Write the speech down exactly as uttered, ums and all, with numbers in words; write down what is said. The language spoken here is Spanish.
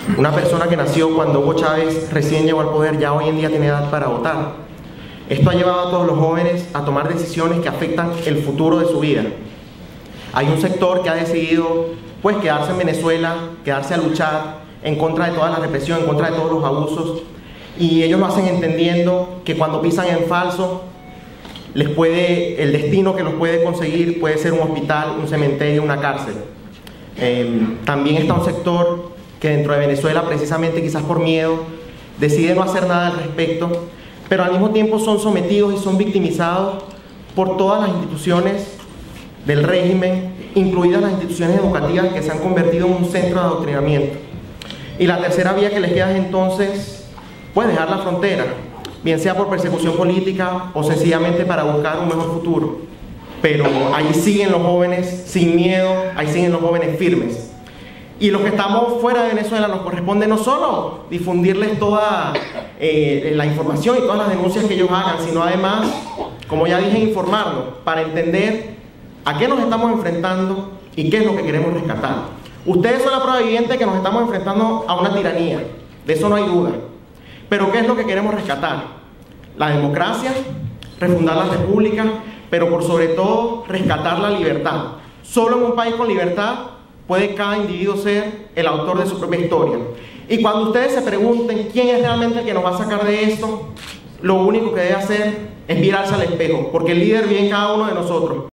Una persona que nació cuando Hugo Chávez recién llegó al poder ya hoy en día tiene edad para votar. Esto ha llevado a todos los jóvenes a tomar decisiones que afectan el futuro de su vida. Hay un sector que ha decidido pues quedarse en Venezuela, quedarse a luchar en contra de toda la represión, en contra de todos los abusos, y ellos lo hacen entendiendo que cuando pisan en falso, les puede, el destino que los puede conseguir puede ser un hospital, un cementerio, una cárcel. Eh, también está un sector que dentro de Venezuela, precisamente quizás por miedo, decide no hacer nada al respecto, pero al mismo tiempo son sometidos y son victimizados por todas las instituciones del régimen, incluidas las instituciones educativas que se han convertido en un centro de adoctrinamiento. Y la tercera vía que les queda es entonces, pues dejar la frontera, bien sea por persecución política o sencillamente para buscar un mejor futuro. Pero ahí siguen los jóvenes sin miedo, ahí siguen los jóvenes firmes. Y los que estamos fuera de Venezuela nos corresponde no solo difundirles toda eh, la información y todas las denuncias que ellos hagan, sino además, como ya dije, informarnos para entender a qué nos estamos enfrentando y qué es lo que queremos rescatar. Ustedes son la prueba viviente que nos estamos enfrentando a una tiranía, de eso no hay duda. Pero ¿qué es lo que queremos rescatar? La democracia, refundar la república, pero por sobre todo rescatar la libertad. Solo en un país con libertad puede cada individuo ser el autor de su propia historia. Y cuando ustedes se pregunten quién es realmente el que nos va a sacar de esto, lo único que debe hacer es mirarse al espejo, porque el líder vive en cada uno de nosotros.